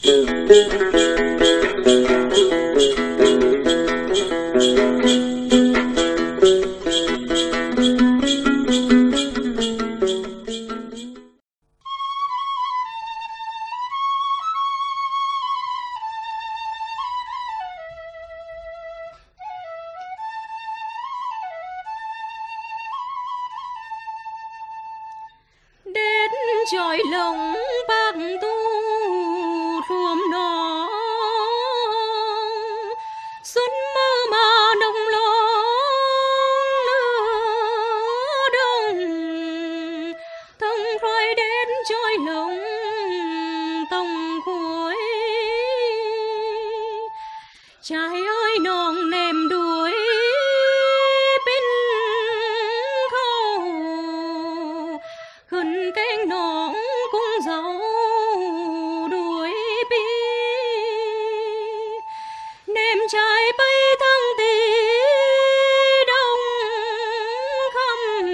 Chọi lồng bạc tu thuồng nó xuân mơ mà nồng lông nửa đông thằng roi đến chọi lồng tông cuối trái ơi non nềm đuổi bên khâu khẩn cánh nón cũng dấu đuổi bi nềm trái bay thăng tì đông khăm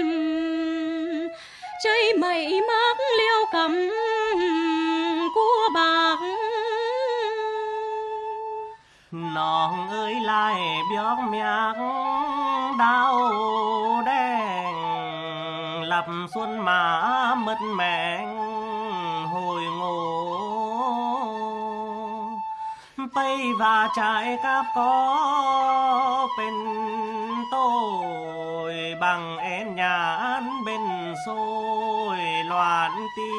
cháy mây mắc leo cầm của bạc non ơi lại bióc miác đau đen lập xuân mà mất mẹn hồi ngô bay và trái cáp có bên tôi bằng én nhãn bên xôi loạn ti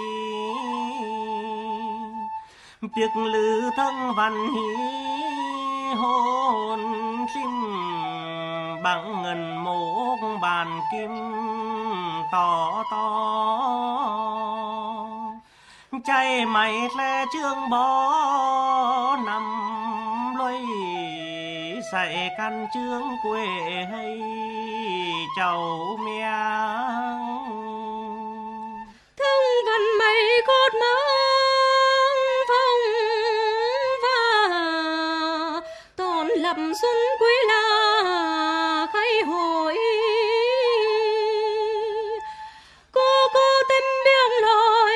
việc lư thân văn hí hồn kim bằng ngân mốc bàn kim to to chay mày le trương bó nằm lôi dạy căn trương quê hay chầu miang thông văn mây cốt mong phong và tòn lập xuân quý là khai hội cô tem biếng lối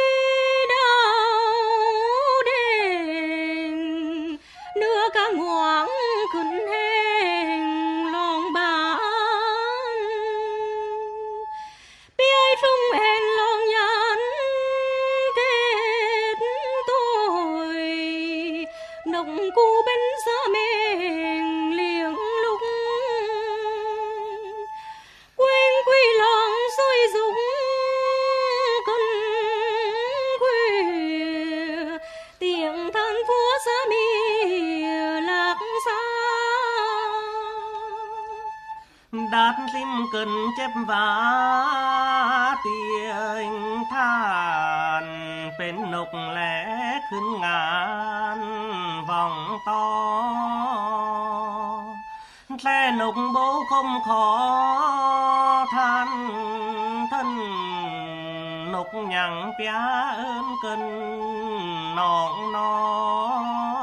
đau đền nửa cả ngoáng khẩn hèn lòng bán bia trung hèn lòng nhắn kết tôi nồng cu bên xa mình liếng lúc quên quy lòng soi dũng con khuya tiếng than phố xa mi lạc xa đát lim cần chép vá tiếng than bên nục lẽ khấn ngàn vòng to lẽ nục bố không khó than thân nục nhằng pía ơn cân nọng nó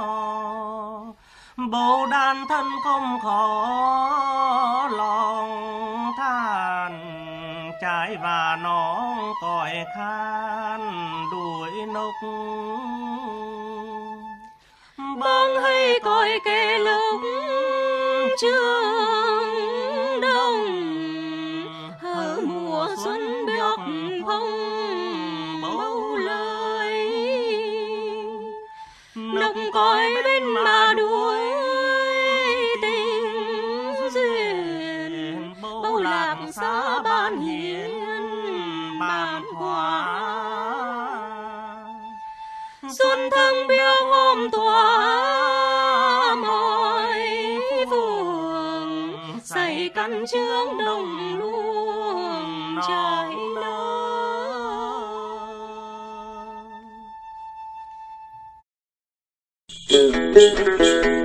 bố đàn thân không khó lòng than trái và nón còi khan đuổi nốc băng hay còi kề lúc trường đông hở mùa xuân biếc phong bầu lời nốc còi bên mà đuổi tình duyên bầu lạc xa ban hiền ban hoa xuân thăng biếc hôm tỏa mọi vùng xây căn trướng đồng luôn trái nơ